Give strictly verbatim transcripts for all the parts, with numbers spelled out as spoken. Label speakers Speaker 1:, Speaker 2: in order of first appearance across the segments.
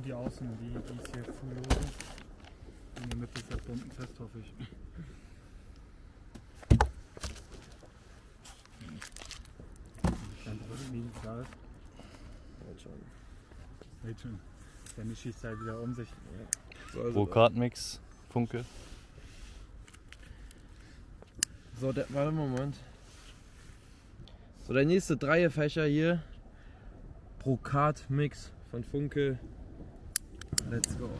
Speaker 1: die Außen, die, die ist hier full lose. In der Mitte ist das bombenfest, hoffe ich. Wie es da ist.
Speaker 2: Halt schon.
Speaker 1: Halt schon. Der Misch schießt halt wieder um sich.
Speaker 2: Ja. So, also
Speaker 3: Brokatmix, Funke.
Speaker 2: So, der, warte mal, Moment. So, der nächste Dreierfächer hier. Brokat-Mix von Funke. Let's go.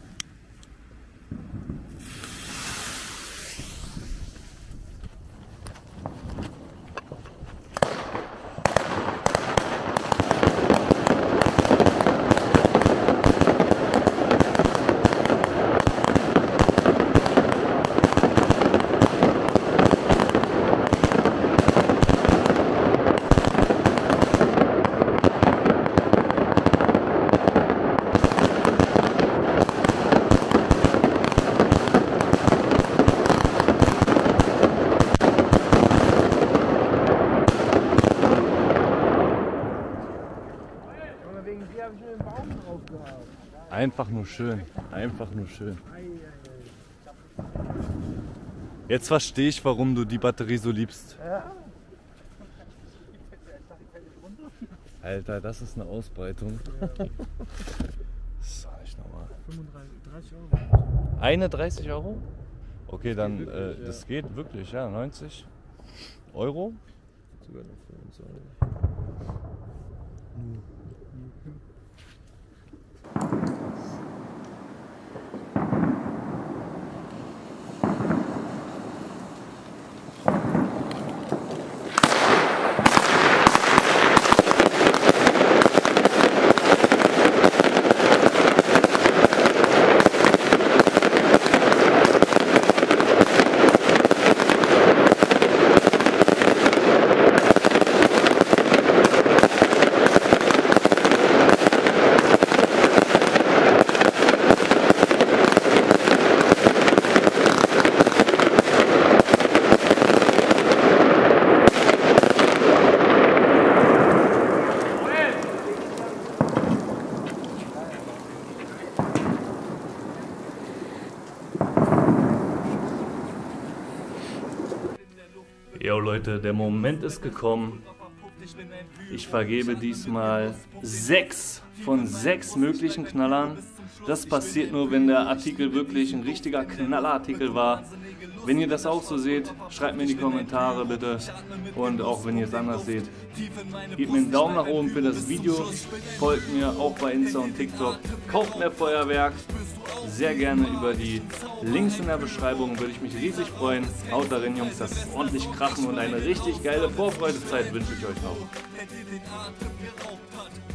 Speaker 3: Einfach nur schön, einfach nur schön. Jetzt verstehe ich, warum du die Batterie so liebst. Alter, das ist eine Ausbreitung. Das ist doch nicht normal.
Speaker 1: fünfunddreißig Euro.
Speaker 3: Eine dreißig Euro? Okay, dann, äh, das geht wirklich, ja, neunzig Euro.
Speaker 2: Sogar noch fünfundzwanzig.
Speaker 3: Jo Leute, der Moment ist gekommen. Ich vergebe diesmal sechs von sechs möglichen Knallern. Das passiert nur, wenn der Artikel wirklich ein richtiger Knallerartikel war. Wenn ihr das auch so seht, schreibt mir in die Kommentare bitte. Und auch wenn ihr es anders seht, gebt mir einen Daumen nach oben für das Video. Folgt mir auch bei Insta und TikTok. Kauft mehr Feuerwerk. Sehr gerne über die Links in der Beschreibung, würde ich mich riesig freuen. Haut darin, Jungs, das ist ordentlich krachen und eine richtig geile Vorfreudezeit wünsche ich euch noch.